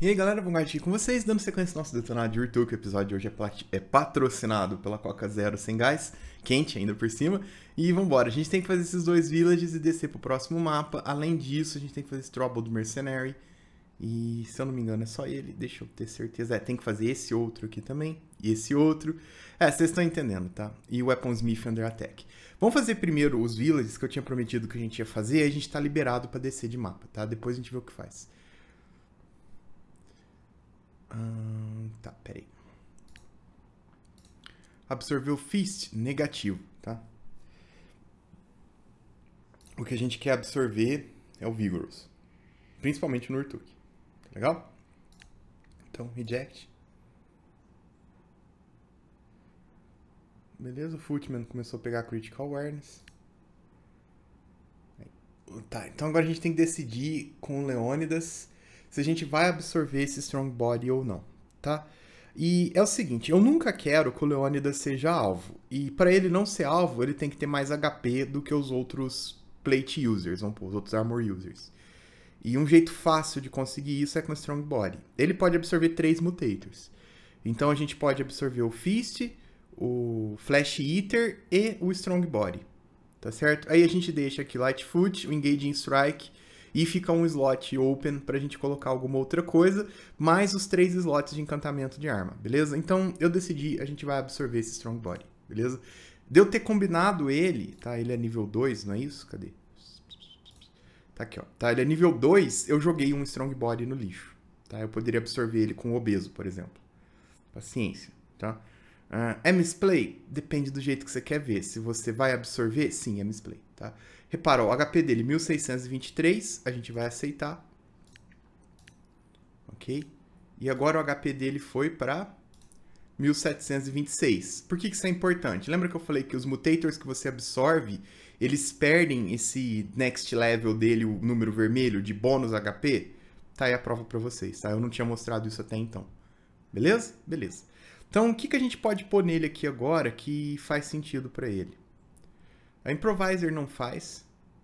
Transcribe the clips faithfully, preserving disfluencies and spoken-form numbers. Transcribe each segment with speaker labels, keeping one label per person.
Speaker 1: E aí galera, vamos aqui com vocês, dando sequência ao nosso detonado de Urtuk. O episódio de hoje é, plat... é patrocinado pela Coca Zero sem gás, quente ainda por cima. E vambora, a gente tem que fazer esses dois villages e descer pro próximo mapa. Além disso, a gente tem que fazer esse Troubled Mercenary. E se eu não me engano é só ele, deixa eu ter certeza. É, tem que fazer esse outro aqui também, e esse outro. É, vocês estão entendendo, tá? E o Weaponsmith Under Attack. Vamos fazer primeiro os villages que eu tinha prometido que a gente ia fazer, e a gente tá liberado pra descer de mapa, tá? Depois a gente vê o que faz. Hum, tá, peraí. Absorveu Feast, negativo, tá? O que a gente quer absorver é o Vigorous. Principalmente no Urtuk. Tá legal? Então, reject. Beleza, o Footman começou a pegar Critical Awareness. Tá, então agora a gente tem que decidir com o Leônidas se a gente vai absorver esse Strong Body ou não, tá? E é o seguinte, eu nunca quero que o Leônidas seja alvo. E para ele não ser alvo, ele tem que ter mais H P do que os outros Plate Users, vamos pôr, os outros Armor Users. E um jeito fácil de conseguir isso é com o Strong Body. Ele pode absorver três Mutators. Então a gente pode absorver o Feast, o Flash Eater e o Strong Body. Tá certo? Aí a gente deixa aqui Lightfoot, o Engaging Strike e fica um slot open pra gente colocar alguma outra coisa, mais os três slots de encantamento de arma, beleza? Então eu decidi, a gente vai absorver esse Strong Body, beleza? De eu ter combinado ele, tá? Ele é nível dois, não é isso? Cadê? Tá aqui, ó. Tá, ele é nível dois, eu joguei um Strong Body no lixo, tá? Eu poderia absorver ele com o Obeso, por exemplo. Paciência, tá? Uh, é misplay? Depende do jeito que você quer ver. Se você vai absorver, sim, é misplay, tá? Repara, ó, o H P dele mil seiscentos e vinte e três, a gente vai aceitar. Ok? E agora o H P dele foi para mil setecentos e vinte e seis. Por que que isso é importante? Lembra que eu falei que os mutators que você absorve, eles perdem esse next level dele, o número vermelho, de bônus H P? Tá aí a prova para vocês, tá? Eu não tinha mostrado isso até então. Beleza? Beleza. Então, o que que a gente pode pôr nele aqui agora que faz sentido para ele? A Improviser não faz.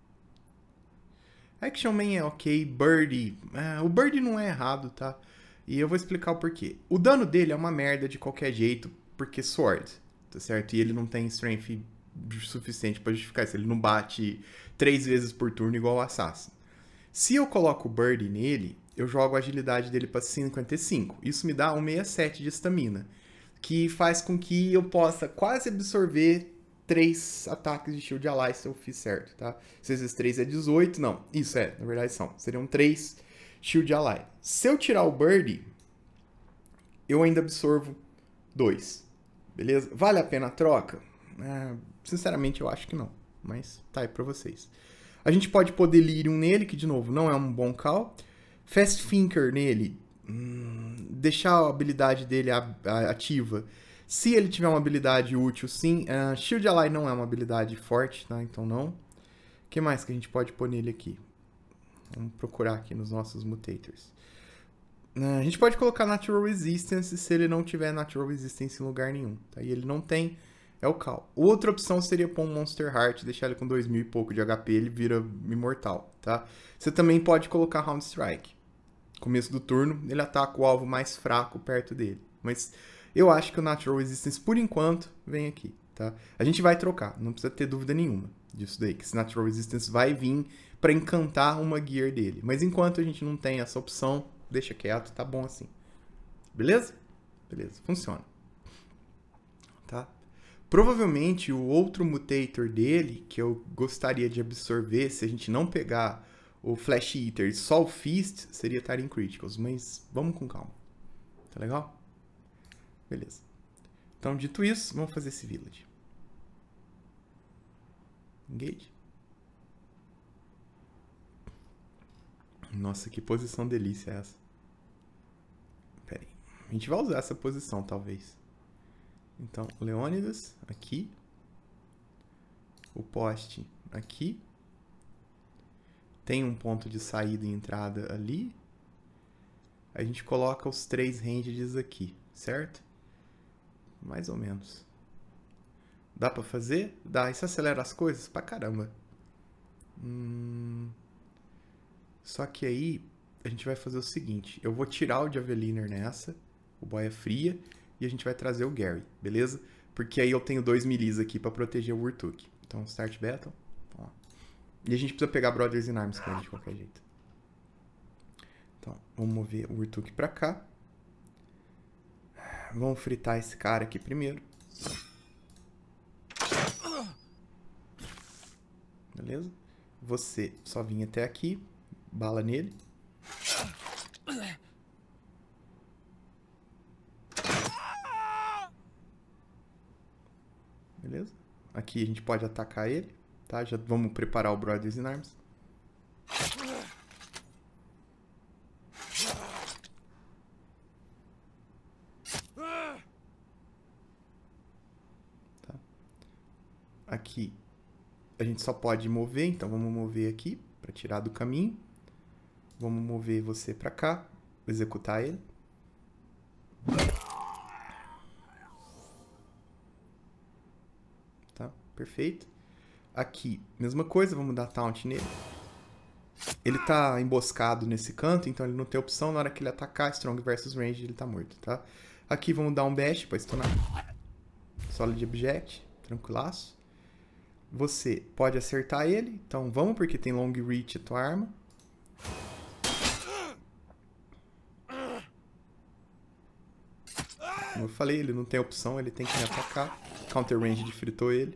Speaker 1: Action Man é ok. Birdie. Ah, o Birdie não é errado, tá? E eu vou explicar o porquê. O dano dele é uma merda de qualquer jeito, porque Sword, tá certo? E ele não tem strength suficiente para justificar isso. Ele não bate três vezes por turno igual o Assassin. Se eu coloco o Birdie nele, eu jogo a agilidade dele para cinquenta e cinco. Isso me dá um sessenta e sete de estamina, que faz com que eu possa quase absorver três ataques de Shield Ally se eu fiz certo, tá? Se esses três é dezoito, não. Isso é, na verdade são. Seriam três Shield Ally. Se eu tirar o Birdie, eu ainda absorvo dois. Beleza? Vale a pena a troca? É, sinceramente, eu acho que não. Mas tá aí pra vocês. A gente pode pôr Delirium nele, que de novo não é um bom call. Fast Thinker nele. Hum, deixar a habilidade dele ativa. Se ele tiver uma habilidade útil, sim. Uh, Shield Ally não é uma habilidade forte, tá? Então não. O que mais que a gente pode pôr nele aqui? Vamos procurar aqui nos nossos mutators. Uh, a gente pode colocar Natural Resistance se ele não tiver Natural Resistance em lugar nenhum, tá? E ele não tem, é o Cal. Outra opção seria pôr um Monster Heart, deixar ele com dois mil e pouco de H P, ele vira imortal, tá? Você também pode colocar Round Strike. Começo do turno, ele ataca o alvo mais fraco perto dele. Mas eu acho que o Natural Resistance, por enquanto, vem aqui, tá? A gente vai trocar, não precisa ter dúvida nenhuma disso daí, que esse Natural Resistance vai vir para encantar uma gear dele. Mas enquanto a gente não tem essa opção, deixa quieto, tá bom assim. Beleza? Beleza, funciona. Tá? Provavelmente o outro mutator dele, que eu gostaria de absorver, se a gente não pegar o Flash Eater e só o Feast, seria Tyrant Criticals, mas vamos com calma. Tá legal? Beleza. Então, dito isso, vamos fazer esse village. Engage. Nossa, que posição delícia é essa. Pera aí. A gente vai usar essa posição, talvez. Então, Leônidas, aqui. O poste aqui. Tem um ponto de saída e entrada ali. A gente coloca os três ranges aqui, certo? Mais ou menos. Dá pra fazer? Dá. Isso acelera as coisas pra caramba. Hum... Só que aí a gente vai fazer o seguinte. Eu vou tirar o Javeliner nessa, o Boia Fria, e a gente vai trazer o Gary, beleza? Porque aí eu tenho dois milis aqui pra proteger o Urtuk. Então, Start Battle. Ó. E a gente precisa pegar Brothers in Arms com ele de qualquer jeito. Então, vamos mover o Urtuk pra cá. Vamos fritar esse cara aqui primeiro. Beleza? Você só vinha até aqui. Bala nele. Beleza? Aqui a gente pode atacar ele. Tá? Já vamos preparar o Brothers in Arms. Tá? Aqui a gente só pode mover, então vamos mover aqui para tirar do caminho. Vamos mover você para cá, executar ele. Tá? Perfeito. Aqui, mesma coisa, vamos dar taunt nele. Ele tá emboscado nesse canto, então ele não tem opção. Na hora que ele atacar, Strong versus Range, ele tá morto, tá? Aqui vamos dar um bash pra stunar. Solid Object, tranquilaço. Você pode acertar ele, então vamos, porque tem Long Reach a tua arma. Como eu falei, ele não tem opção, ele tem que me atacar. Counter Range de fritou ele.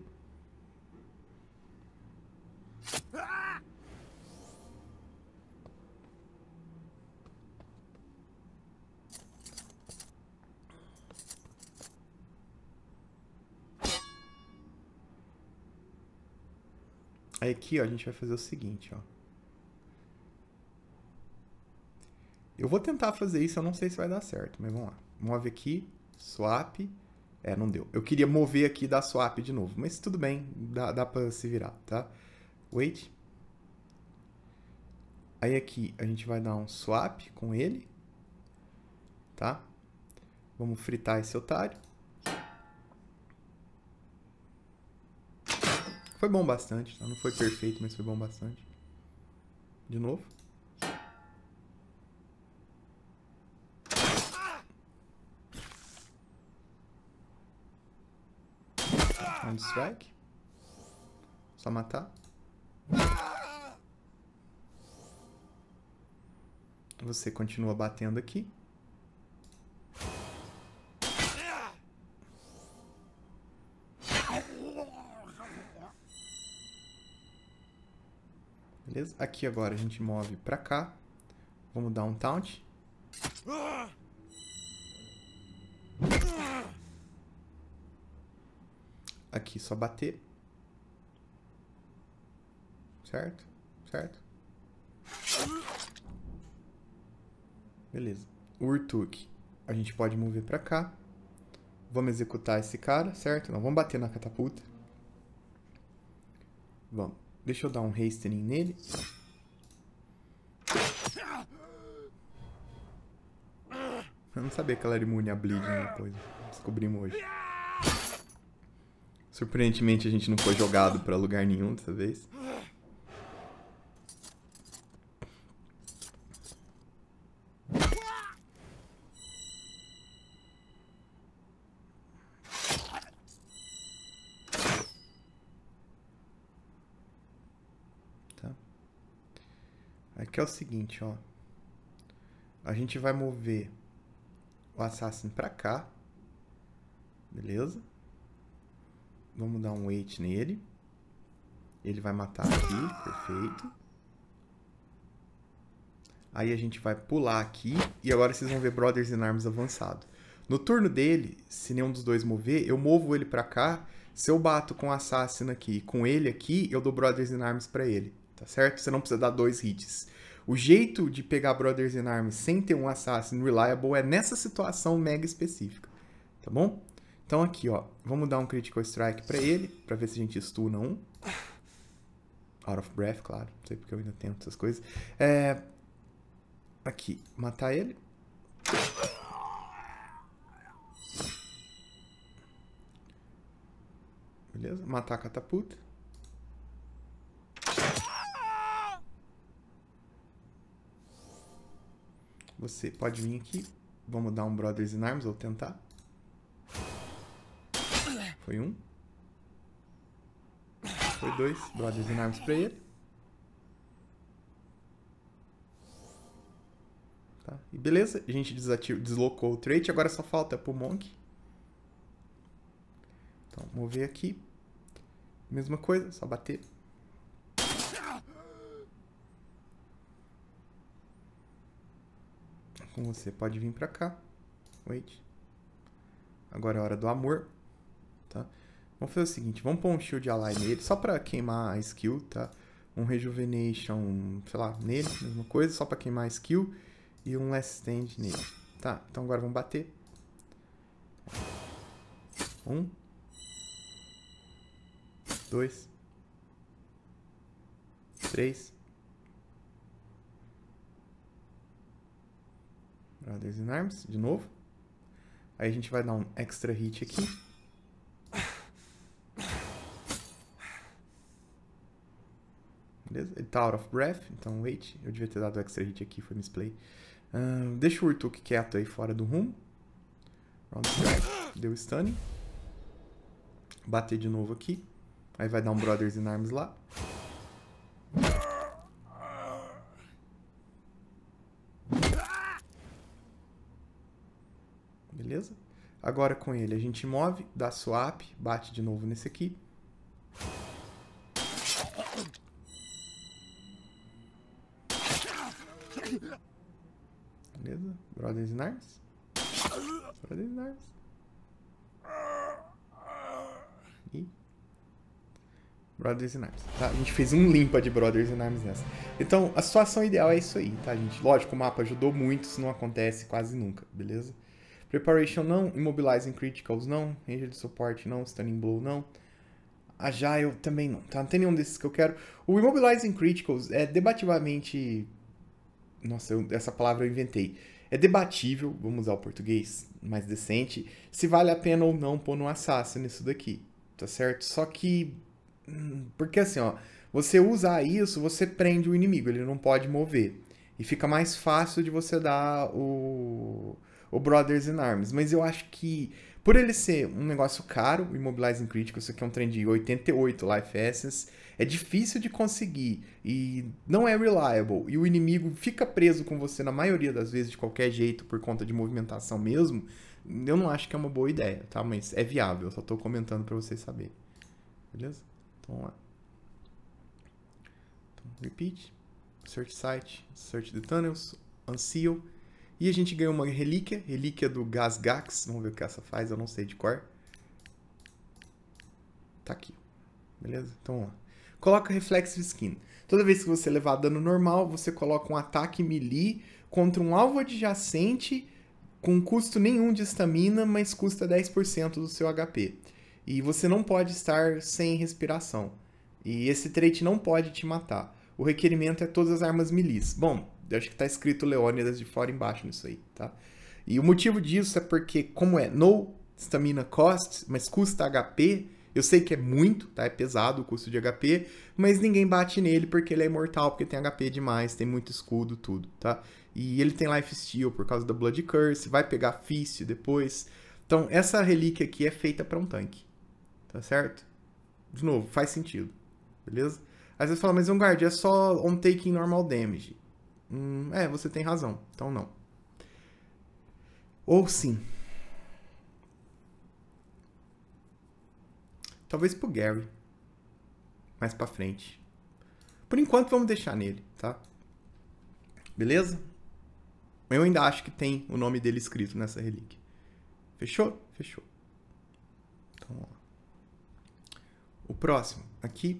Speaker 1: Aí aqui, ó, a gente vai fazer o seguinte, ó. Eu vou tentar fazer isso, eu não sei se vai dar certo, mas vamos lá. Move aqui, swap. É, não deu. Eu queria mover aqui e dar swap de novo, mas tudo bem, dá, dá pra se virar, tá? Wait. Aí aqui a gente vai dar um swap com ele, tá? Vamos fritar esse otário. Foi bom bastante, tá? Não foi perfeito, mas foi bom bastante. De novo. Um strike. Só matar. Você continua batendo aqui. Beleza? Aqui agora a gente move pra cá. Vamos dar um taunt. Aqui só bater. Certo? Certo? Beleza. O Urtuk a gente pode mover pra cá. Vamos executar esse cara, certo? Não, vamos bater na catapulta. Vamos. Deixa eu dar um hastening nele. Eu não sabia que ela era imune a bleeding depois. Descobrimos hoje. Surpreendentemente a gente não foi jogado pra lugar nenhum dessa vez. Tá. Aqui é o seguinte, ó. A gente vai mover o Assassin pra cá. Beleza? Vamos dar um wait nele. Ele vai matar aqui, perfeito. Aí a gente vai pular aqui. E agora vocês vão ver Brothers in Arms avançado. No turno dele, se nenhum dos dois mover, eu movo ele pra cá. Se eu bato com o Assassin aqui, com ele aqui, eu dou Brothers in Arms pra ele. Tá certo? Você não precisa dar dois hits. O jeito de pegar Brothers in Arms sem ter um Assassin reliable é nessa situação mega específica. Tá bom? Então aqui, ó, vamos dar um Critical Strike pra ele, pra ver se a gente stuna um. Out of breath, claro. Não sei porque eu ainda tento essas coisas. É... Aqui, matar ele. Beleza? Matar a catapulta. Você pode vir aqui. Vamos dar um Brothers in Arms, ou tentar. Foi um. Foi dois Brothers in Arms pra ele. Tá? E beleza, a gente desativou, deslocou o trait, agora só falta pro Monk. Então, mover aqui. Mesma coisa, só bater. Com você pode vir pra cá. Wait. Agora é a hora do amor. Tá? Vamos fazer o seguinte, vamos pôr um Shield Ally nele, só pra queimar a skill, tá? Um Rejuvenation, sei lá, nele, mesma coisa, só pra queimar a skill. E um Last Stand nele. Tá, então agora vamos bater. Um. Dois. Três. Brothers in Arms, de novo. Aí a gente vai dar um extra hit aqui. Beleza? Ele tá out of breath, então wait. Eu devia ter dado extra hit aqui, foi misplay. Uh, deixa o Urtuk quieto aí fora do rumo. Round strike, deu stun. Bater de novo aqui. Aí vai dar um Brothers in Arms lá. Beleza? Agora com ele a gente move, dá swap, bate de novo nesse aqui. Beleza? Brothers in Arms. Brothers in Arms. E... Brothers in Arms. Tá? A gente fez um limpa de Brothers in Arms nessa. Então, a situação ideal é isso aí, tá, gente? Lógico, o mapa ajudou muito, isso não acontece quase nunca, beleza? Preparation não, Immobilizing Criticals não, Ranger de suporte não, Stunning Blow não. Agile também não, tá? Não tem nenhum desses que eu quero. O Immobilizing Criticals é debativamente... Nossa, eu, essa palavra eu inventei. É debatível, vamos usar o português mais decente, se vale a pena ou não pôr no Assassin isso daqui, tá certo? Só que... Porque assim, ó, você usar isso, você prende o inimigo, ele não pode mover. E fica mais fácil de você dar o, o Brothers in Arms. Mas eu acho que, por ele ser um negócio caro, o Immobilizing Critical, isso aqui é um trem de oitenta e oito Life Essence, é difícil de conseguir e não é reliable. E o inimigo fica preso com você na maioria das vezes de qualquer jeito por conta de movimentação mesmo. Eu não acho que é uma boa ideia, tá? Mas é viável, eu só tô comentando pra vocês saberem. Beleza? Então, vamos lá. Então, repeat. Search Site. Search the Tunnels. Unseal. E a gente ganhou uma relíquia. Relíquia do Gasgax. Vamos ver o que essa faz. Eu não sei de cor. Tá aqui. Beleza? Então, vamos lá. Coloca Reflexive Skin. Toda vez que você levar dano normal, você coloca um ataque melee contra um alvo adjacente com custo nenhum de estamina, mas custa dez por cento do seu H P. E você não pode estar sem respiração. E esse trait não pode te matar. O requerimento é todas as armas melee. Bom, eu acho que está escrito Leônidas de fora embaixo nisso aí, tá? E o motivo disso é porque, como é no stamina cost, mas custa H P, eu sei que é muito, tá? É pesado o custo de H P, mas ninguém bate nele porque ele é imortal, porque tem H P demais, tem muito escudo, tudo, tá? E ele tem Life Steal por causa da Blood Curse, vai pegar Fist depois. Então, essa relíquia aqui é feita para um tanque. Tá certo? De novo, faz sentido. Beleza? Às vezes fala, mas um guard é só on taking normal damage. Hum, é, você tem razão. Então não. Ou sim. Talvez pro Gary. Mais pra frente. Por enquanto vamos deixar nele, tá? Beleza? Eu ainda acho que tem o nome dele escrito nessa relíquia. Fechou? Fechou. Então, ó. O próximo, aqui,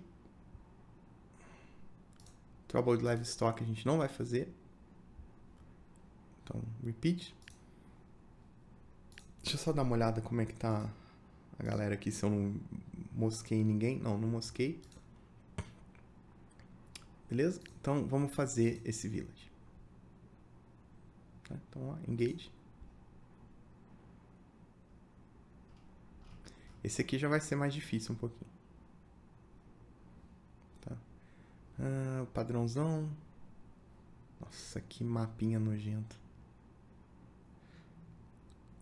Speaker 1: Troubled Livestock a gente não vai fazer. Então, repeat. Deixa eu só dar uma olhada como é que tá a galera aqui, se eu não mosquei ninguém. Não, não mosquei. Beleza? Então, vamos fazer esse village. Então, ó, engage. Esse aqui já vai ser mais difícil um pouquinho. Ah, padrãozão. Nossa, que mapinha nojento.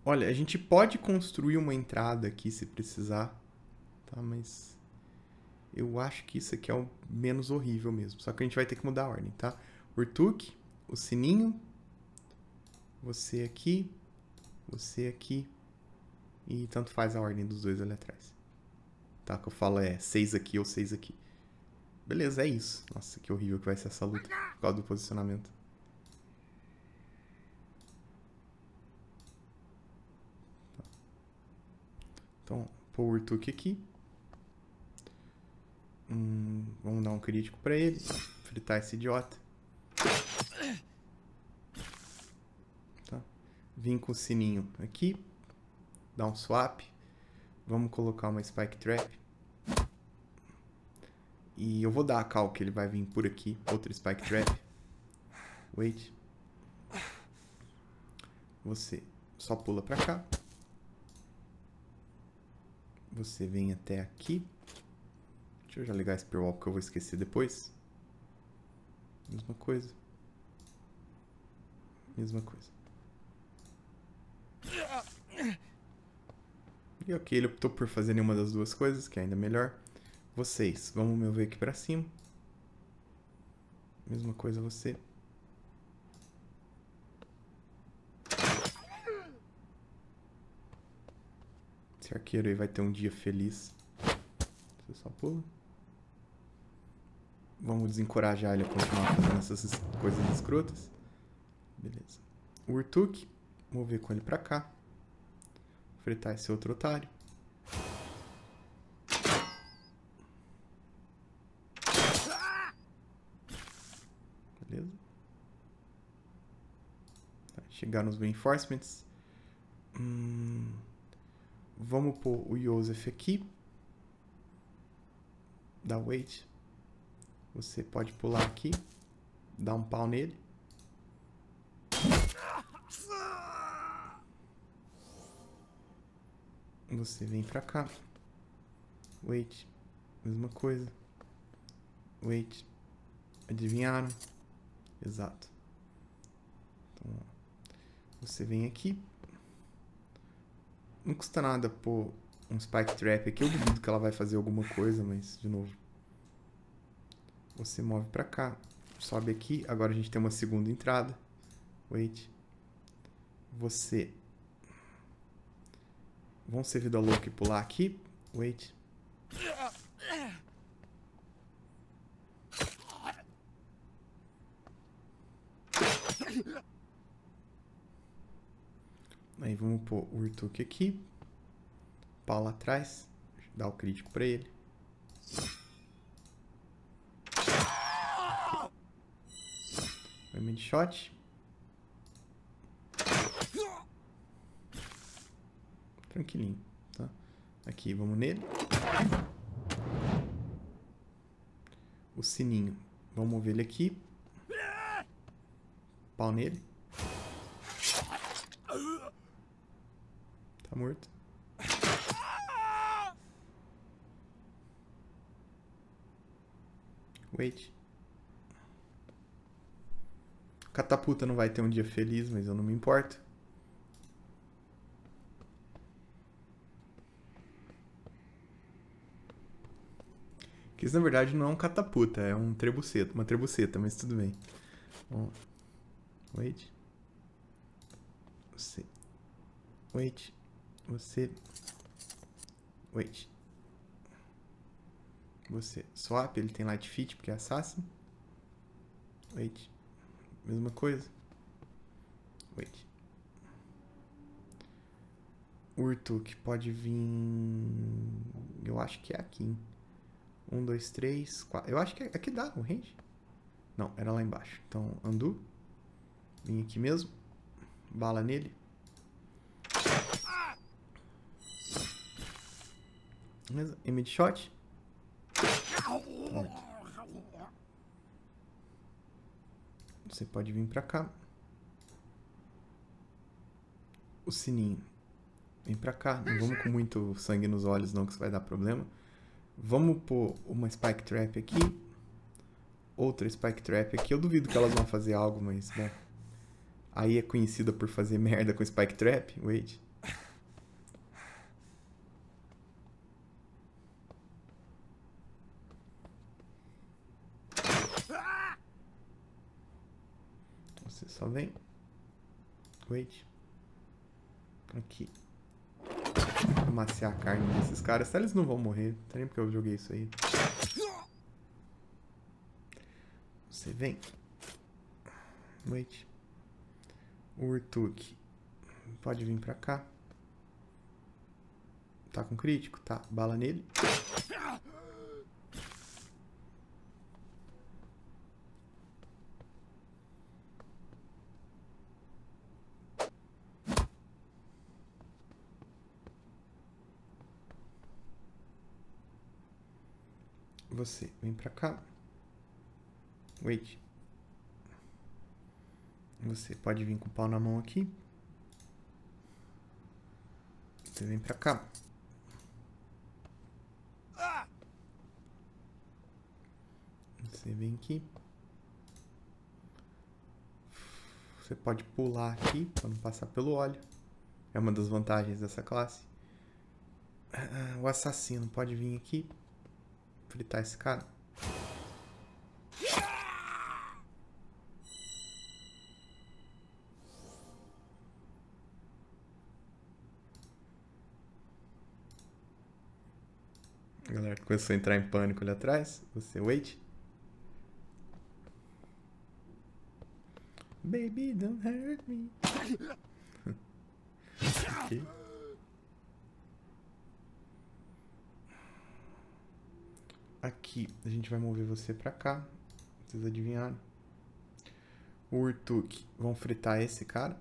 Speaker 1: Olha, a gente pode construir uma entrada aqui se precisar, tá? Mas eu acho que isso aqui é o menos horrível mesmo. Só que a gente vai ter que mudar a ordem, tá? Urtuk, o sininho, você aqui, você aqui, e tanto faz a ordem dos dois ali atrás. Tá? O que eu falo é seis aqui ou seis aqui. Beleza, é isso. Nossa, que horrível que vai ser essa luta por causa do posicionamento. Então, pôr o Urtuk aqui. Hum, vamos dar um crítico pra ele. Fritar esse idiota. Tá. Vim com o sininho aqui. Dar um swap. Vamos colocar uma Spike Trap. E eu vou dar a cal que ele vai vir por aqui. Outra Spike Trap. Wait. Você só pula pra cá. Você vem até aqui. Deixa eu já ligar esse Spearwall porque eu vou esquecer depois. Mesma coisa. Mesma coisa. E ok, ele optou por fazer nenhuma das duas coisas, que é ainda melhor. Vocês, vamos mover aqui pra cima. Mesma coisa você. Esse arqueiro aí vai ter um dia feliz. Você só pula. Vamos desencorajar ele a continuar fazendo essas coisas escrotas. Beleza. O Urtuk, mover com ele pra cá. Fritar esse outro otário. Beleza. Tá, chegar nos reinforcements. Hum, vamos pôr o Joseph aqui. Dá wait. Você pode pular aqui. Dar um pau nele. Você vem pra cá. Wait. Mesma coisa. Wait. Adivinharam? Exato. Então, você vem aqui. Não custa nada pôr um Spike Trap aqui. Eu duvido que ela vai fazer alguma coisa, mas, de novo. Você move pra cá. Sobe aqui. Agora a gente tem uma segunda entrada. Wait. Você... Vamos ser vida louca e pular aqui. Wait. Aí vamos pôr o Urtuk aqui. Pau lá atrás. Dá o crítico pra ele. Mid shot. Tranquilinho, tá? Aqui, vamos nele. O sininho. Vamos mover ele aqui. Pau nele. Tá morto. Wait. Catapulta não vai ter um dia feliz, mas eu não me importo. Que isso, na verdade, não é um catapulta, é um trebuceta, uma trebuceta, mas tudo bem. Bom, wait. Você. Wait. Você. Wait. Você. Swap, ele tem light fit porque é assassin. Wait. Mesma coisa. Wait. Urtuk pode vir... Eu acho que é aqui, hein? Um, dois, três, quatro. Eu acho que aqui dá o range. Não, era lá embaixo. Então, undo. Vim aqui mesmo. Bala nele. Beleza. Image shot. Morto. Você pode vir pra cá. O sininho. Vem pra cá. Não vamos com muito sangue nos olhos, não, que isso vai dar problema. Vamos pôr uma Spike Trap aqui. Outra Spike Trap aqui. Eu duvido que elas vão fazer algo, mas, bom. Aí é conhecida por fazer merda com Spike Trap. Wait. Só vem. Wait. Aqui. Vou maciar a carne desses caras. Tá, eles não vão morrer. Não tem nem porque eu joguei isso aí. Você vem. Wait. O Urtuk. Pode vir pra cá. Tá com crítico? Tá. Bala nele. Você vem pra cá. Wait. Você pode vir com o pau na mão aqui. Você vem pra cá. Você vem aqui. Você pode pular aqui para não passar pelo óleo. É uma das vantagens dessa classe. O assassino pode vir aqui. Fritar esse cara. A galera começou a entrar em pânico ali atrás. Você wait. Baby, don't hurt me. Aqui. Aqui, a gente vai mover você pra cá. Vocês adivinharam? O Urtuk. Vão fritar esse cara.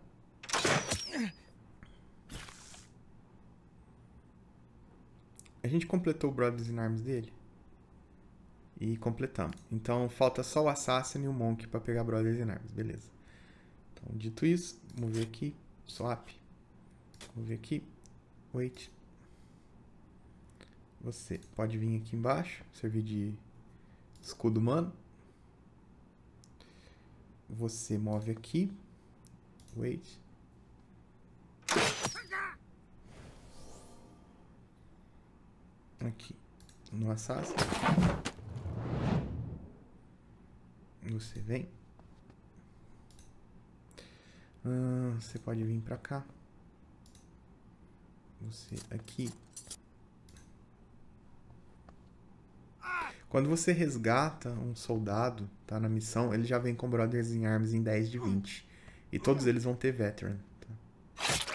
Speaker 1: A gente completou o Brothers in Arms dele. E completamos. Então, falta só o Assassin e o Monk pra pegar Brothers in Arms. Beleza. Então, dito isso, mover aqui. Swap. Mover aqui. Wait. Você pode vir aqui embaixo, servir de escudo humano. Você move aqui. Wait. Aqui. No Assassin. Você vem. Ah, você pode vir pra cá. Você aqui. Quando você resgata um soldado, tá na missão, ele já vem com Brothers in Arms em dez de vinte. E todos eles vão ter Veteran. Tá?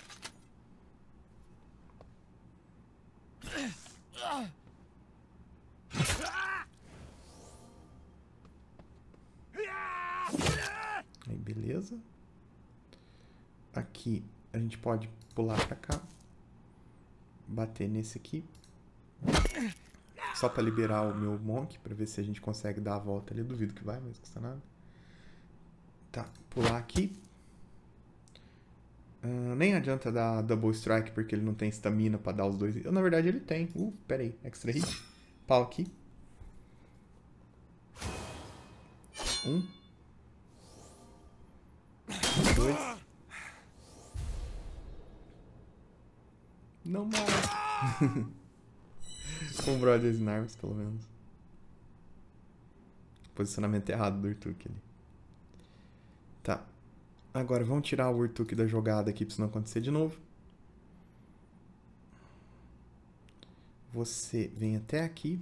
Speaker 1: Aí, beleza. Aqui, a gente pode pular pra cá. Bater nesse aqui. Só pra liberar o meu Monk, pra ver se a gente consegue dar a volta ali. Eu duvido que vai, mas não custa nada. Tá, pular aqui. Uh, nem adianta dar Double Strike, porque ele não tem stamina pra dar os dois. Eu, na verdade, ele tem. Uh, pera aí. Extra hit. Pau aqui. Um. Dois. Não mais. Com Brothers in Arms, pelo menos. Posicionamento errado do Urtuk ali. Tá. Agora vamos tirar o Urtuk da jogada aqui pra isso não acontecer de novo. Você vem até aqui.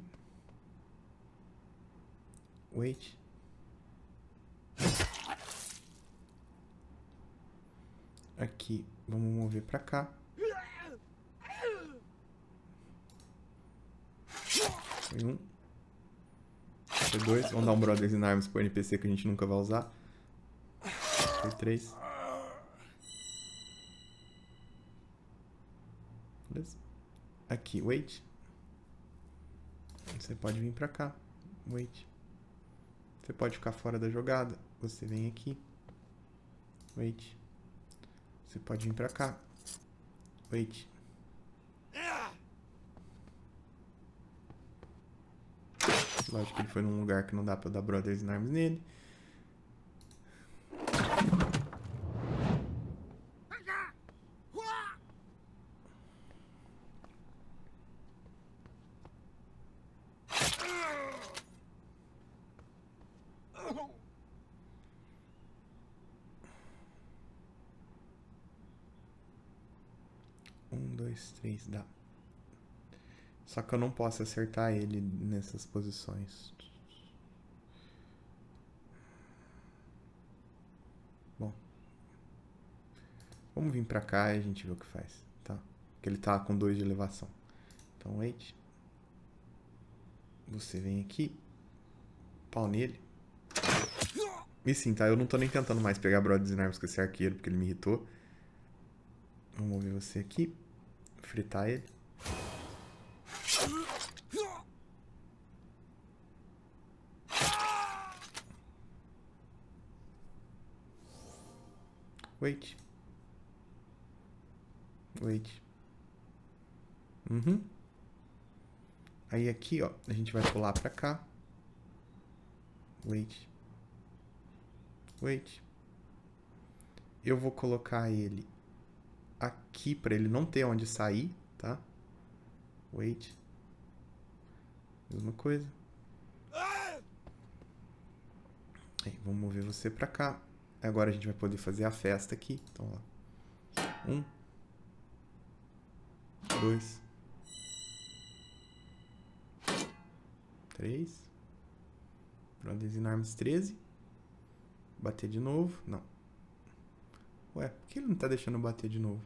Speaker 1: Wait. Aqui. Vamos mover pra cá. Foi um. Foi dois. Vamos dar um Brothers in Arms pro N P C que a gente nunca vai usar. Foi três. Beleza? Aqui, wait. Você pode vir pra cá. Wait. Você pode ficar fora da jogada. Você vem aqui. Wait. Você pode vir pra cá. Wait. Lógico que ele foi num lugar que não dá pra dar Brothers in Arms nele. Um, dois, três, dá. Só que eu não posso acertar ele nessas posições. Bom. Vamos vir pra cá e a gente vê o que faz, tá? Porque ele tá com dois de elevação. Então, wait. Você vem aqui. Pau nele. E sim, tá? Eu não tô nem tentando mais pegar Brothers in Arms com esse arqueiro, porque ele me irritou. Vamos mover você aqui. Fritar ele. Wait. Wait. Uhum. Aí aqui, ó, a gente vai pular pra cá. Wait. Wait. Eu vou colocar ele aqui pra ele não ter onde sair, tá? Wait. Mesma coisa. Aí, vamos mover você pra cá. Agora a gente vai poder fazer a festa aqui. Então, ó. Um. Dois. Três. Brothers in Arms treze. Bater de novo. Não. Ué, por que ele não tá deixando eu bater de novo?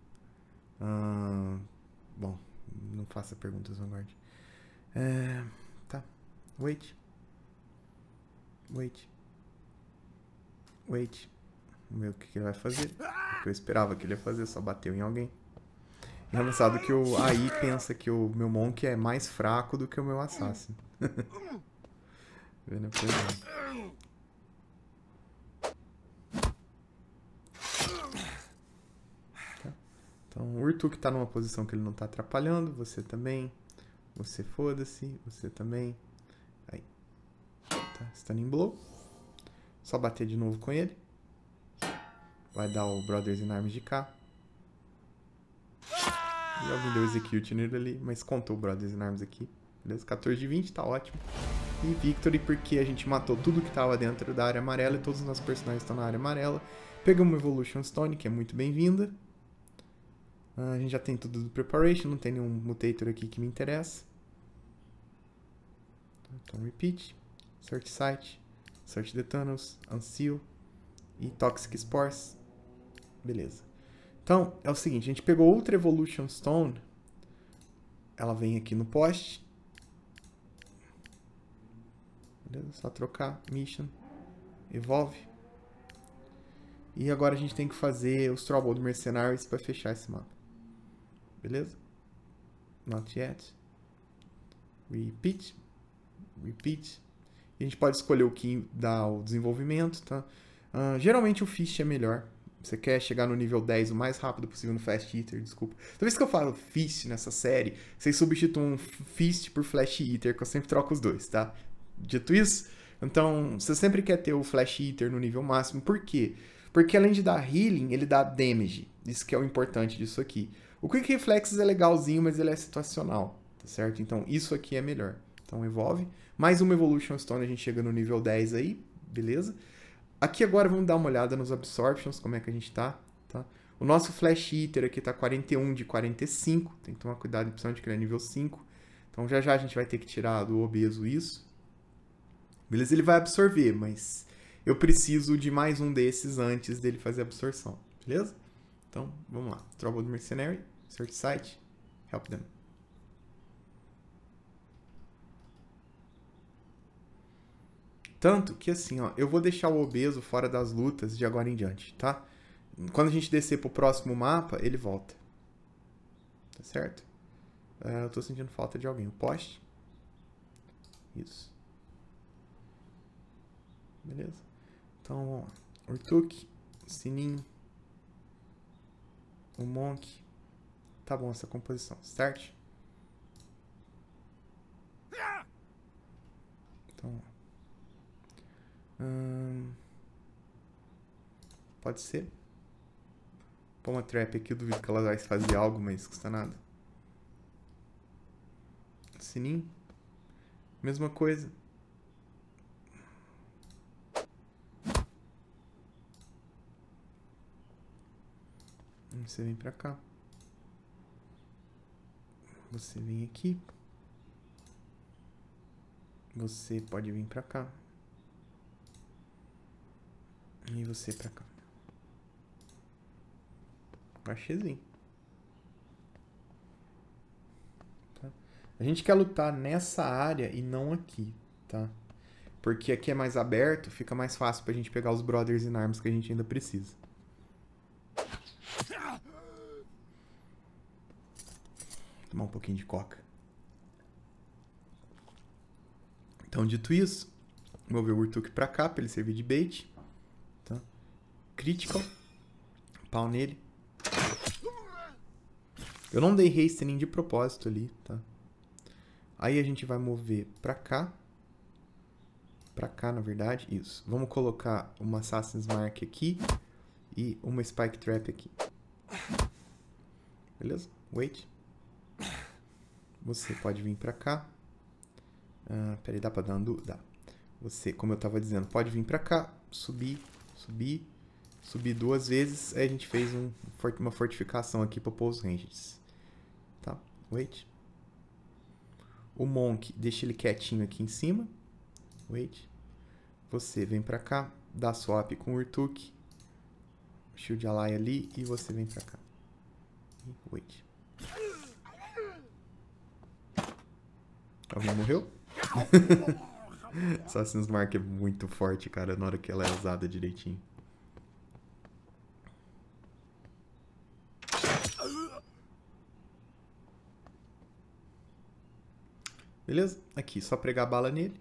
Speaker 1: Ah, bom, não faça perguntas, Vanguard. É, tá. Wait. Wait. Wait. Vamos ver o que, que ele vai fazer. O que eu esperava que ele ia fazer, só bateu em alguém. É engraçado que o A I pensa que o meu Monk é mais fraco do que o meu Assassin. Vendo a coisa. Tá. Então o Urtuk tá numa posição que ele não tá atrapalhando. Você também. Você foda-se. Você também. Aí. Tá. Stunning Blow. Só bater de novo com ele. Vai dar o Brothers in Arms de cá. E alguém deu execute nele ali, mas contou o Brothers in Arms aqui. Beleza? quatorze de vinte, tá ótimo. E Victory porque a gente matou tudo que tava dentro da área amarela e todos os nossos personagens estão na área amarela. Pegamos uma Evolution Stone, que é muito bem-vinda. Ah, a gente já tem tudo do Preparation, não tem nenhum Mutator aqui que me interessa. Então, Repeat, Search Site, Search the Tunnels, Unseal e Toxic Spores. Beleza. Então, é o seguinte, a gente pegou outra Evolution Stone. Ela vem aqui no poste. Beleza? Só trocar. Mission. Evolve. E agora a gente tem que fazer os Troubled Mercenaries para fechar esse mapa. Beleza? Not yet. Repeat. Repeat. E a gente pode escolher o que dá o desenvolvimento, tá? Uh, geralmente o Fist é melhor. Você quer chegar no nível dez o mais rápido possível no Fast Eater, desculpa. Toda vez que eu falo Fist nessa série, vocês substituem Fist por Flash Eater, que eu sempre troco os dois, tá? Dito isso, então você sempre quer ter o Flash Eater no nível máximo. Por quê? Porque além de dar healing, ele dá damage. Isso que é o importante disso aqui. O Quick Reflexes é legalzinho, mas ele é situacional, tá certo? Então isso aqui é melhor. Então evolve. Mais uma Evolution Stone, a gente chega no nível dez aí, beleza? Aqui agora vamos dar uma olhada nos Absorptions, como é que a gente tá, tá? O nosso Flash Eater aqui tá quarenta e um de quarenta e cinco, tem que tomar cuidado, principalmente que ele é nível cinco. Então já já a gente vai ter que tirar do obeso isso. Beleza? Ele vai absorver, mas eu preciso de mais um desses antes dele fazer a absorção, beleza? Então, vamos lá. Troubled Mercenary, Search Site, Help them. Tanto que assim, ó, eu vou deixar o obeso fora das lutas de agora em diante, tá? Quando a gente descer pro próximo mapa, ele volta. Tá certo? Uh, eu tô sentindo falta de alguém. O poste. Isso. Beleza? Então, vamos lá. Urtuk, Sininho, o Monk. Tá bom essa composição. Start. Então, hum, pode ser. Pô, uma trap aqui, eu duvido que ela vai fazer algo, mas custa nada. Sininho. Mesma coisa. Você vem pra cá. Você vem aqui. Você pode vir pra cá. E você pra cá. Baixezinho. Tá? A gente quer lutar nessa área e não aqui, tá? Porque aqui é mais aberto, fica mais fácil pra gente pegar os Brothers in Arms que a gente ainda precisa. Tomar um pouquinho de coca. Então, dito isso, vou ver o Urtuk pra cá, pra ele servir de bait. Tá? Critical. Pau nele. Eu não dei hastening de propósito ali, tá? Aí a gente vai mover pra cá. Pra cá, na verdade. Isso. Vamos colocar uma Assassin's Mark aqui. E uma Spike Trap aqui. Beleza? Wait. Você pode vir pra cá. Ah, peraí, dá pra dar um... Dá. Você, como eu tava dizendo, pode vir pra cá. Subir, subir, subir duas vezes. Aí a gente fez um, uma fortificação aqui pra pôr os ranges. Tá? Wait. O Monk, deixa ele quietinho aqui em cima. Wait. Você vem pra cá. Dá swap com o Urtuk. Shield Ally ali. E você vem pra cá. Wait. Alguém morreu? Assassin's Mark é muito forte, cara, na hora que ela é usada direitinho. Beleza? Aqui, só pregar a bala nele.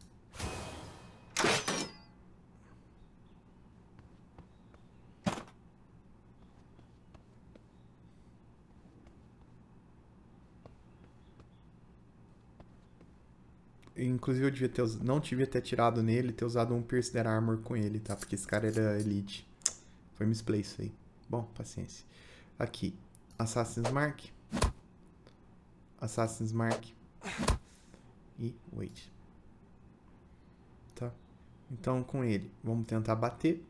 Speaker 1: Inclusive eu devia ter, não devia ter tirado nele, ter usado um Pierce Their Armor com ele, tá? Porque esse cara era elite. Foi misplay isso aí. Bom, paciência. Aqui, Assassin's Mark. Assassin's Mark. E wait. Tá? Então com ele, vamos tentar bater.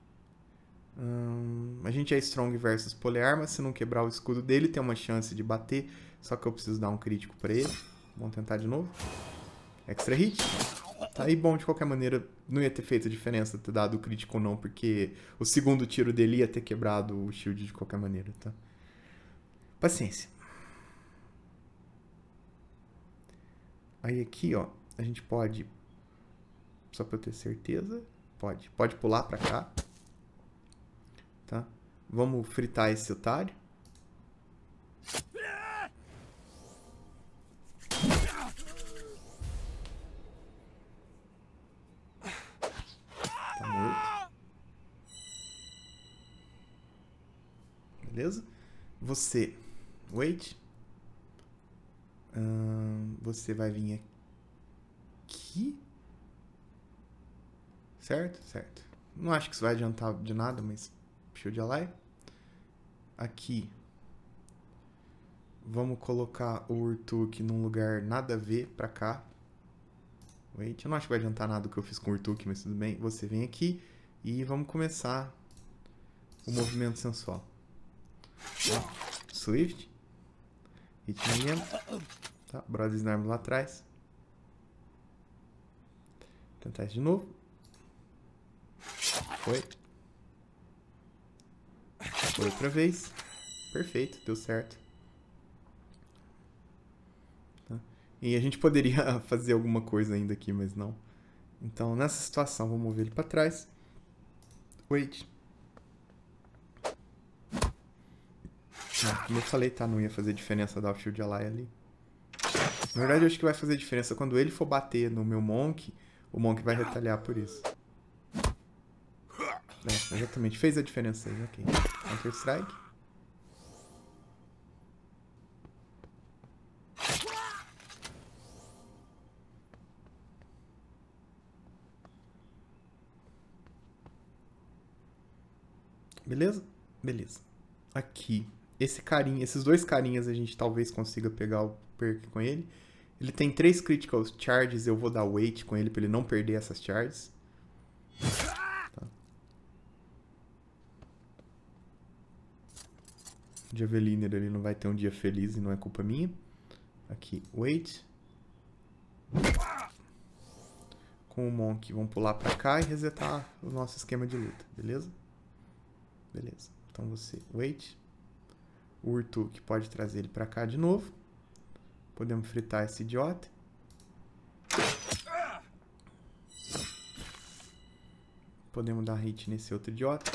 Speaker 1: Hum, a gente é Strong versus Polearma. Se não quebrar o escudo dele, tem uma chance de bater. Só que eu preciso dar um crítico pra ele. Vamos tentar de novo. Extra hit. Tá aí bom, de qualquer maneira, não ia ter feito diferença ter dado o crítico ou não, porque o segundo tiro dele ia ter quebrado o shield de qualquer maneira, tá? Paciência. Aí aqui, ó, a gente pode, só pra eu ter certeza, pode, pode pular pra cá, tá? Vamos fritar esse otário. Beleza? Você, wait. Hum, você vai vir aqui. Certo? Certo. Não acho que isso vai adiantar de nada, mas Shield Ally. Aqui. Vamos colocar o Urtuk num lugar nada a ver pra cá. Wait. Eu não acho que vai adiantar nada o que eu fiz com o Urtuk, mas tudo bem. Você vem aqui e vamos começar o movimento sensual. Swift. Hit again. Tá, Brothers in Arms lá atrás. Tentar isso de novo. Foi. Foi outra vez. Perfeito, deu certo. Tá. E a gente poderia fazer alguma coisa ainda aqui, mas não. Então, nessa situação, vou mover ele para trás. Wait. Como eu falei, tá? Não ia fazer diferença dar o Shield Ally ali. Na verdade, eu acho que vai fazer diferença. Quando ele for bater no meu Monk, o Monk vai retalhar por isso. É, exatamente. Fez a diferença aí, ok. Counter Strike. Beleza? Beleza. Aqui. Esse carinha, esses dois carinhas a gente talvez consiga pegar o perk com ele. Ele tem três critical charges, eu vou dar weight com ele pra ele não perder essas charges. Tá. O Javeliner ele não vai ter um dia feliz e não é culpa minha. Aqui, wait. Com o Monk, vamos pular pra cá e resetar o nosso esquema de luta, beleza? Beleza. Então você, wait. O Urtuk pode trazer ele pra cá de novo. Podemos fritar esse idiota. Podemos dar hit nesse outro idiota.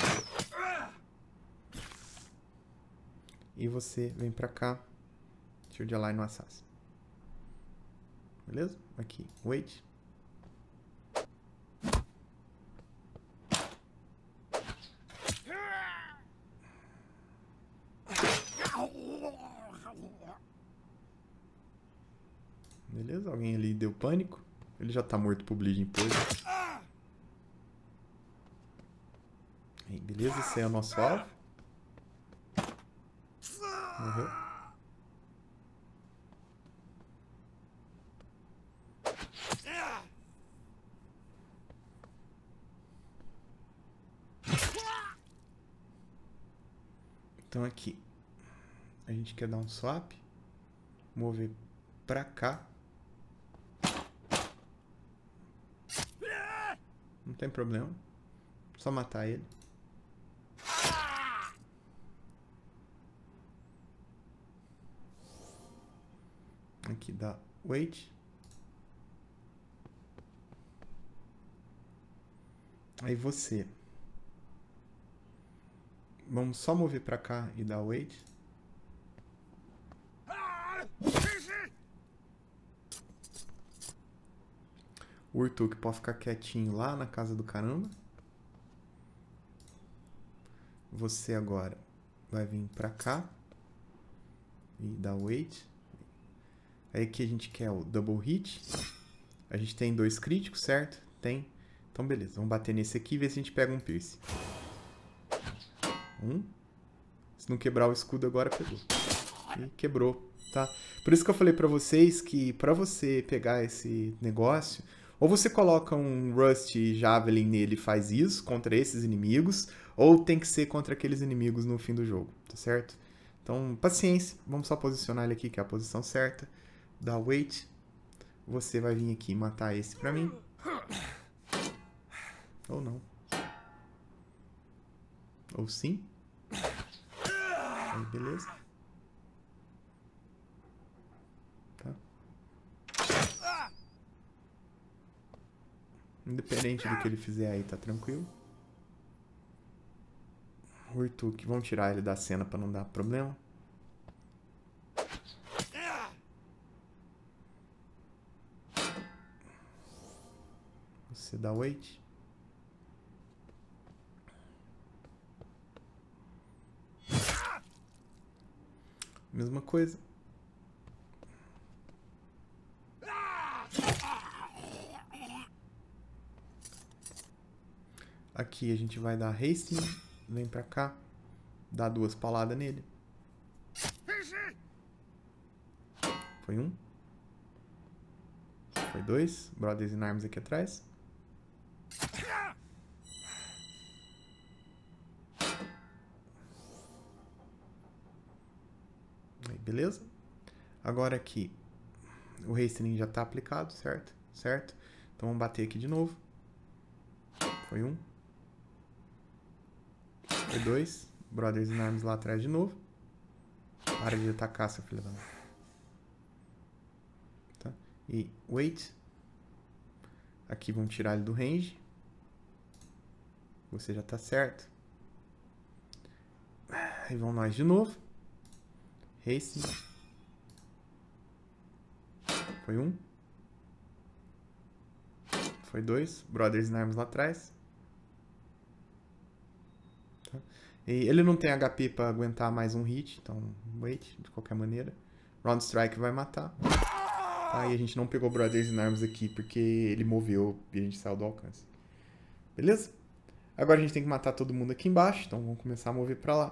Speaker 1: E você vem pra cá. Shield Align no Assassin. Beleza? Aqui, wait. Beleza? Alguém ali deu pânico. Ele já tá morto pro Bleeding Poison. Aí, beleza? Esse é o nosso alvo. Morreu. Então aqui a gente quer dar um swap, mover pra cá. Não tem problema, só matar ele. Aqui dá wait. Aí você, vamos só mover pra cá e dar wait. O Urtuk pode ficar quietinho lá na casa do caramba. Você agora vai vir pra cá e dar wait. Aí aqui a gente quer o double hit. A gente tem dois críticos, certo? Tem. Então beleza, vamos bater nesse aqui e ver se a gente pega um piercing. Um. Se não quebrar o escudo agora, pegou. E quebrou, tá? Por isso que eu falei pra vocês que pra você pegar esse negócio, ou você coloca um Rust Javelin nele e faz isso contra esses inimigos, ou tem que ser contra aqueles inimigos no fim do jogo, tá certo? Então, paciência. Vamos só posicionar ele aqui, que é a posição certa. Dá wait. Você vai vir aqui e matar esse pra mim. Ou não. Ou sim. Aí, beleza. Tá. Independente do que ele fizer aí, tá tranquilo. O Urtuk, vamos tirar ele da cena pra não dar problema. Você dá wait. Mesma coisa. Aqui a gente vai dar hasting. Vem pra cá. Dá duas paladas nele. Foi um. Foi dois. Brothers in Arms aqui atrás. Aí, beleza? Agora aqui o hastening já tá aplicado, certo? Certo? Então vamos bater aqui de novo. Foi um. Foi dois. Brothers in Arms lá atrás de novo. Para de atacar, seu filho da mãe. Tá? E wait. Aqui vamos tirar ele do range. Você já tá certo. Aí vão nós de novo. Haste. Foi um. Foi dois. Brothers in Arms lá atrás. Tá? E ele não tem H P pra aguentar mais um hit. Então, wait, de qualquer maneira. Round Strike vai matar. Tá? E a gente não pegou Brothers in Arms aqui porque ele moveu e a gente saiu do alcance. Beleza? Agora a gente tem que matar todo mundo aqui embaixo. Então vamos começar a mover pra lá.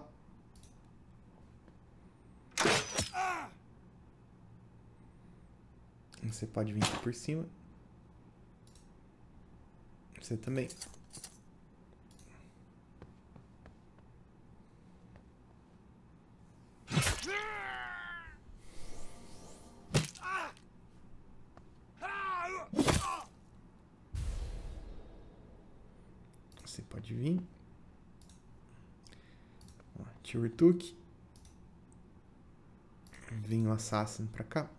Speaker 1: Você pode vir aqui por cima. Você também. Pode vir. Tio Urtuk. Vem o Assassin pra cá.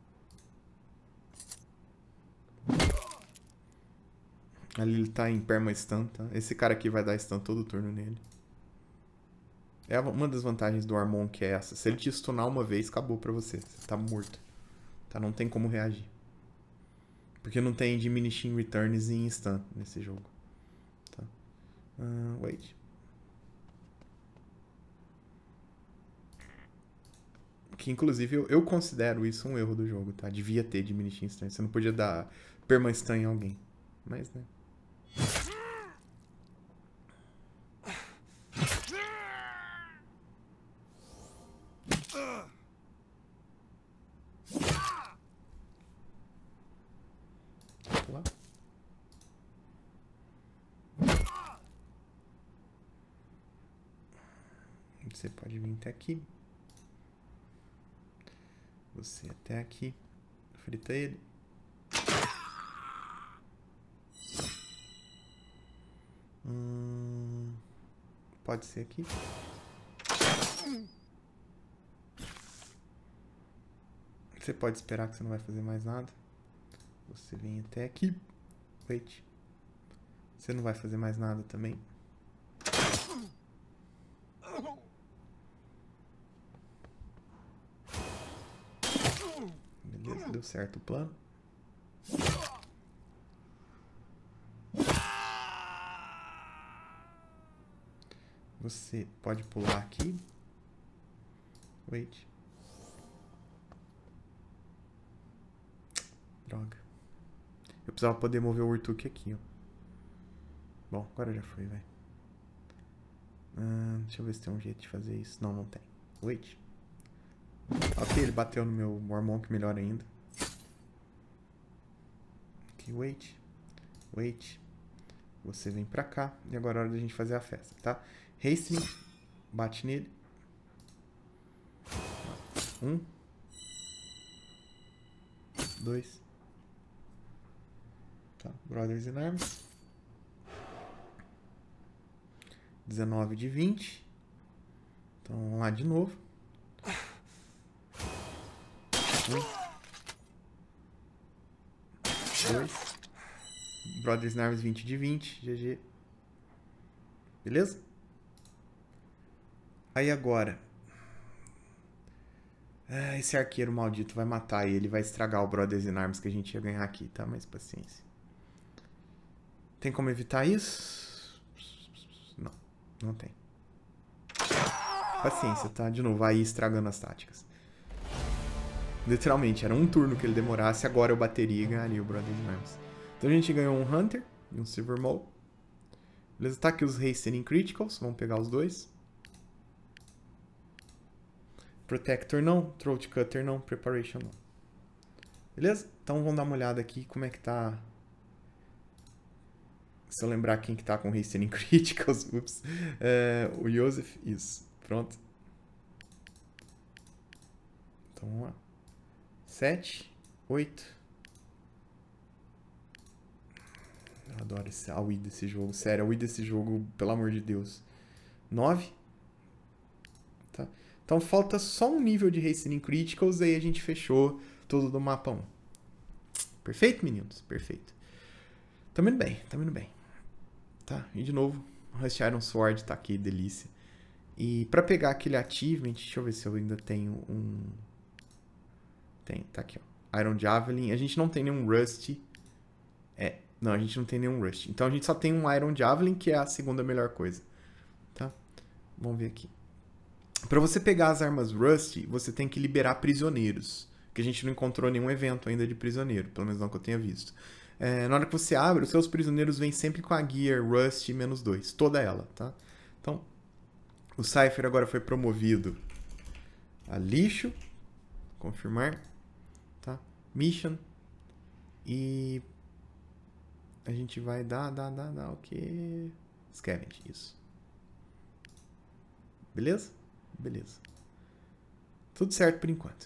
Speaker 1: Ali ele tá em perma-stun, tá? Esse cara aqui vai dar stun todo turno nele. É uma das vantagens do Armon que é essa. Se ele te stunar uma vez, acabou pra você. Você tá morto. Tá? Não tem como reagir. Porque não tem diminishing returns em stun nesse jogo. Tá? Uh, wait. Que inclusive eu, eu considero isso um erro do jogo, tá? Devia ter diminishing stun. Você não podia dar perma-stun em alguém. Mas, né? Lá. Você pode vir até aqui. Você até aqui. Frita ele. Hum, pode ser aqui. Você pode esperar que você não vai fazer mais nada. Você vem até aqui. Wait. Você não vai fazer mais nada também. Beleza, deu certo o plano. Você pode pular aqui. Wait. Droga. Eu precisava poder mover o Urtuk aqui, ó. Bom, agora já foi, vai. Ah, deixa eu ver se tem um jeito de fazer isso. Não, não tem. Wait. Ok, ele bateu no meu Warmonk, melhor ainda. Ok, wait. Wait. Você vem pra cá. E agora é hora da gente fazer a festa, tá? Hastening. Bate nele. Um. Dois. Tá, Brothers in Arms. dezenove de vinte. Então vamos lá de novo. Um. Dois. Brothers in Arms vinte de vinte. G G. Beleza? Aí agora. Ah, esse arqueiro maldito vai matar ele. Vai estragar o Brothers in Arms que a gente ia ganhar aqui, tá? Mas paciência. Tem como evitar isso? Não. Não tem. Paciência, tá? De novo, aí estragando as táticas. Literalmente, era um turno que ele demorasse. Agora eu bateria e ganharia o Brothers in Arms. Então a gente ganhou um Hunter e um Silver Maul. Beleza? Tá aqui os Hastening Criticals. Vamos pegar os dois. Protector não. Throat Cutter não. Preparation não. Beleza? Então vamos dar uma olhada aqui como é que tá. Se eu lembrar quem que tá com Hastening Criticals. Ups. É, o Joseph. Isso. Pronto. Então vamos lá. sete. oito. Eu adoro esse, a Wii desse jogo. Sério, a Wii desse jogo, pelo amor de Deus. nove. Tá. Então falta só um nível de Hastening Criticals e aí a gente fechou tudo do mapa um. Perfeito, meninos? Perfeito. Tamo indo bem, tamo indo bem. Tá, e de novo, Rust Iron Sword tá aqui, delícia. E pra pegar aquele achievement, deixa eu ver se eu ainda tenho um... Tem, tá aqui, ó. Iron Javelin. A gente não tem nenhum Rust. É, não, a gente não tem nenhum Rust. Então a gente só tem um Iron Javelin, que é a segunda melhor coisa. Tá? Vamos ver aqui. Pra você pegar as armas Rust, você tem que liberar prisioneiros. Que a gente não encontrou nenhum evento ainda de prisioneiro. Pelo menos não que eu tenha visto. É, na hora que você abre, os seus prisioneiros vêm sempre com a Gear Rust menos dois. Toda ela, tá? Então, o Cypher agora foi promovido a lixo. Confirmar. Tá? Mission. E a gente vai dar, dar, dar, dar o que? Scavenge, isso. Beleza? Beleza. Tudo certo por enquanto.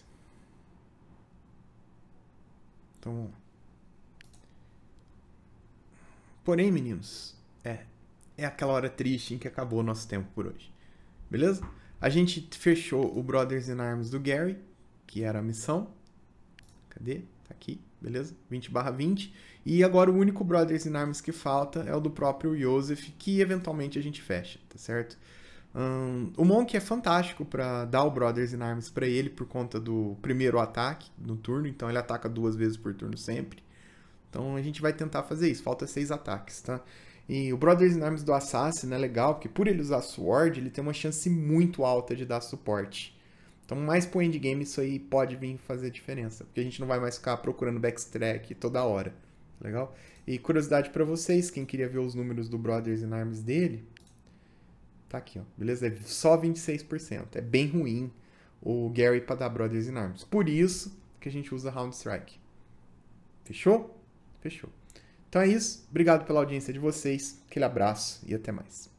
Speaker 1: Então, vamos lá. Porém, meninos, é, é aquela hora triste em que acabou o nosso tempo por hoje. Beleza? A gente fechou o Brothers in Arms do Gary, que era a missão. Cadê? Tá aqui, beleza? vinte barra vinte. E agora o único Brothers in Arms que falta é o do próprio Joseph, que eventualmente a gente fecha, tá certo? Um, o Monk é fantástico para dar o Brothers in Arms para ele por conta do primeiro ataque no turno, então ele ataca duas vezes por turno sempre. Então a gente vai tentar fazer isso, falta seis ataques, tá? E o Brothers in Arms do Assassin é legal, porque por ele usar Sword, ele tem uma chance muito alta de dar suporte. Então mais pro endgame isso aí pode vir fazer diferença, porque a gente não vai mais ficar procurando backtrack toda hora, legal? E curiosidade para vocês, quem queria ver os números do Brothers in Arms dele, tá aqui, ó, beleza? É só vinte e seis por cento, é bem ruim o Gary para dar Brothers in Arms. Por isso que a gente usa Round Strike. Fechou? Fechou. Então é isso. Obrigado pela audiência de vocês. Aquele abraço e até mais.